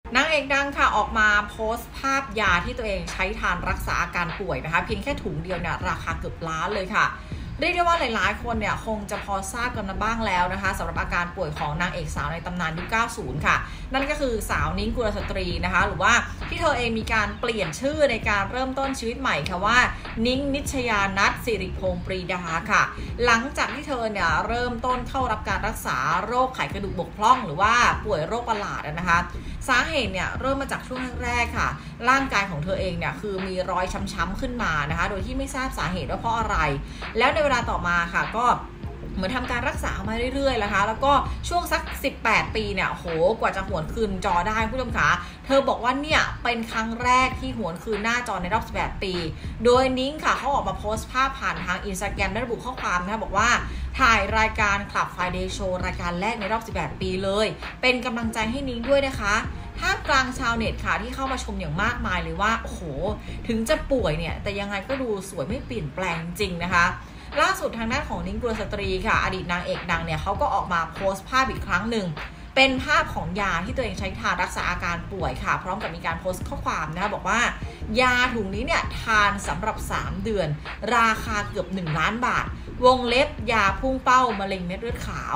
นางเอกดังค่ะออกมาโพสต์ภาพยาที่ตัวเองใช้ทานรักษาอาการป่วยนะคะเพียงแค่ถุงเดียวเนี่ยราคาเกือบล้านเลยค่ะเรียกได้ว่าหลายๆคนเนี่ยคงจะพอทราบกันมาบ้างแล้วนะคะสำหรับอาการป่วยของนางเอกสาวในตำนานยุค 90 ค่ะนั่นก็คือสาวนิ้งกุลสตรีนะคะหรือว่าที่เธอเองมีการเปลี่ยนชื่อในการเริ่มต้นชีวิตใหม่ค่ะว่านิ้งนิชยานัทสิริพงศ์ปรีดาค่ะหลังจากที่เธอเนี่ยเริ่มต้นเข้ารับการรักษาโรคไขกระดูกบกพร่องหรือว่าป่วยโรคประหลาดนะคะสาเหตุเนี่ยเริ่มมาจากช่วงแรกๆค่ะร่างกายของเธอเองเนี่ยคือมีรอยช้ำๆขึ้นมานะคะโดยที่ไม่ทราบสาเหตุว่าเพราะอะไรแล้วในเวลาต่อมาค่ะก็เหมือนทำการรักษามาเรื่อยๆนะคะแล้วก็ช่วงสัก18 ปีเนี่ยโหกว่าจะหวนคืนจอได้ผู้ชมคะเธอบอกว่าเนี่ยเป็นครั้งแรกที่หวนคืนหน้าจอในรอบ18 ปีโดยนิ้งค่ะเขาออกมาโพสต์ภาพผ่านทาง Instagram ได้ระบุข้อความนะคะบอกว่าถ่ายรายการ Club Friday Show รายการแรกในรอบ18 ปีเลยเป็นกำลังใจให้นิ้งด้วยนะคะท่ามกลางชาวเน็ตค่ะที่เข้ามาชมอย่างมากมายเลยว่าโอ้โหถึงจะป่วยเนี่ยแต่ยังไงก็ดูสวยไม่เปลี่ยนแปลงจริงนะคะล่าสุดทางด้านของนิ้งกุลสตรีค่ะอดีตนางเอกดังเนี่ยเขาก็ออกมาโพสต์ภาพอีกครั้งหนึ่งเป็นภาพของยาที่ตัวเองใช้ทานรักษาอาการป่วยค่ะพร้อมกับมีการโพสต์ข้อความนะคะบอกว่ายาถุงนี้เนี่ยทานสำหรับ3 เดือนราคาเกือบ1 ล้านบาทวงเล็บยาพุ่งเป้ามะเร็งเม็ดเลือดขาว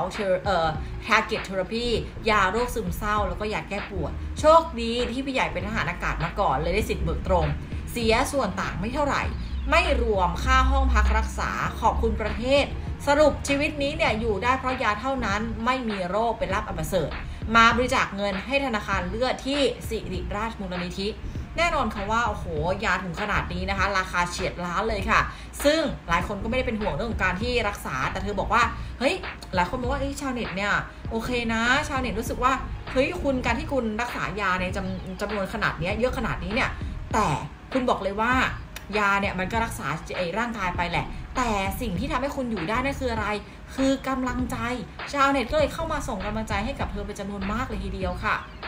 target therapy ยาโรคซึมเศร้าแล้วก็ยาแก้ปวดโชคดีที่พี่ใหญ่เป็นทหารอากาศมาก่อนเลยได้สิทธิ์เบิกตรงเสียส่วนต่างไม่เท่าไหร่ไม่รวมค่าห้องพักรักษาขอบคุณประเทศสรุปชีวิตนี้เนี่ยอยู่ได้เพราะยาเท่านั้นไม่มีโรคเป็นลาภอันประเสริฐมาบริจาคเงินให้ธนาคารเลือดที่สิริราชมูลนิธิแน่นอนค่ะว่าโอ้โหยาถึงขนาดนี้นะคะราคาเฉียดล้านเลยค่ะซึ่งหลายคนก็ไม่ได้เป็นห่วงเรื่องของการที่รักษาแต่เธอบอกว่าเฮ้ยหลายคนบอกว่าชาวเน็ตเนี่ยโอเคนะชาวเน็ตรู้สึกว่าเฮ้ยคุณการที่คุณรักษายาในจำนวนขนาดนี้เยอะขนาดนี้เนี่ยแต่คุณบอกเลยว่ายาเนี่ยมันก็รักษาร่างกายไปแหละแต่สิ่งที่ทำให้คุณอยู่ได้นั่นคืออะไรคือกำลังใจชาวเน็ตก็เลยเข้ามาส่งกำลังใจให้กับเธอเป็นจำนวนมากเลยทีเดียวค่ะ